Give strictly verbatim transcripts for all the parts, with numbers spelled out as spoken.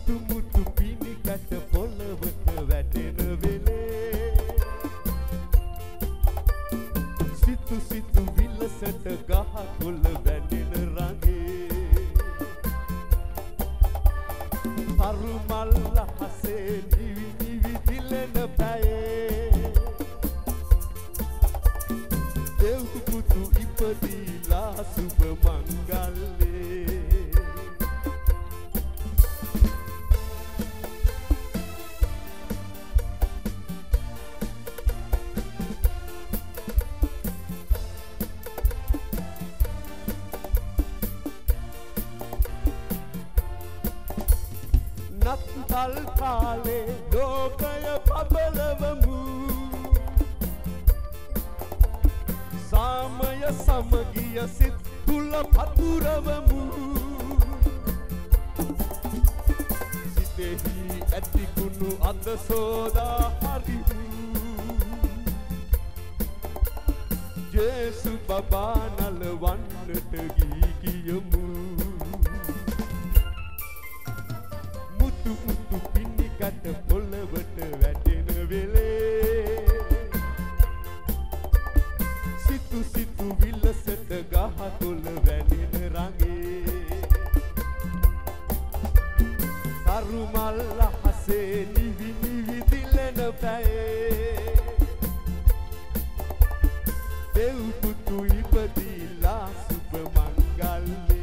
මුතු මුතු පිණිකට පොළවට වැටෙන වෙලේ සිතු සිතු විලසට ගහකොළ වැටෙන රඟේ තරු මල් අහසේ නිවි නිවි දිලෙන පැයේ දෙව් පුතු ඉපදීලා සුබ මංගල්ලේ නත්තල් කාලේ ලෝකය පබලවමු සාමය සමගිය සිත් තුල පතුරවමු සිතෙහි ඇති කුණු අද සෝදා හරිමු ජේසු බබා නලවන්නට ගී කියමු මුතු මුතු පිණිකට පොළවට වැටෙන වෙලේ සිතු සිතු විලසට ගහකොළ වැටෙන රඟේ තරු මල් අහසේ නිවි නිවි දිලෙන පැයේ දෙව් පුතු ඉපදීලා සුබ මංගල්ලේ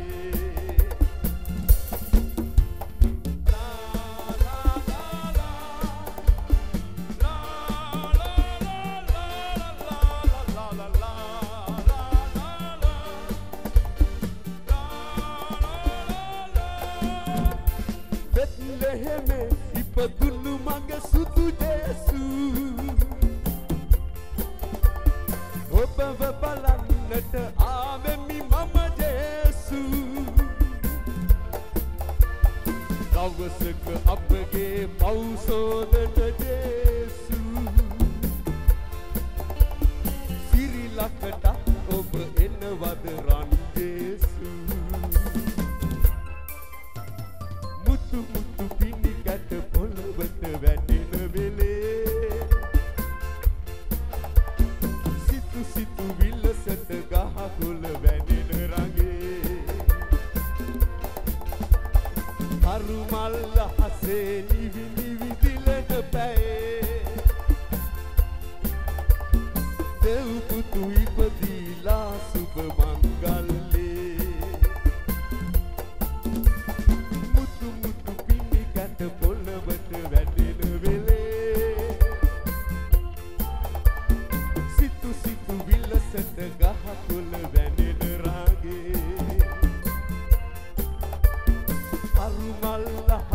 Bethlehem ඉපදුණු මග සුදු ජේසු ඔබව බලන්නට ආවෙමි මම ජේසු දවසක අපගේ පව් සෝදන ජේසු සිරි ලකට ඔබ එනවද රන් ජේසු මුතු මුතු පිණිකට පොළවට වැටෙන වෙලේ සිතු සිතු විලසට ගහකොළ වැටෙන රඟේ තරු මල් අහසේ නිවි නිවි දිලෙන පැයේ දෙව් පුතු ඉපදීලා සුබ මංගල්ලේ මුතු මුතු පිණිකට පොළවට වැටෙන වෙලේ සිතු සිතු විලසට ගහකොළ වැටෙන රාගේ අරු මල්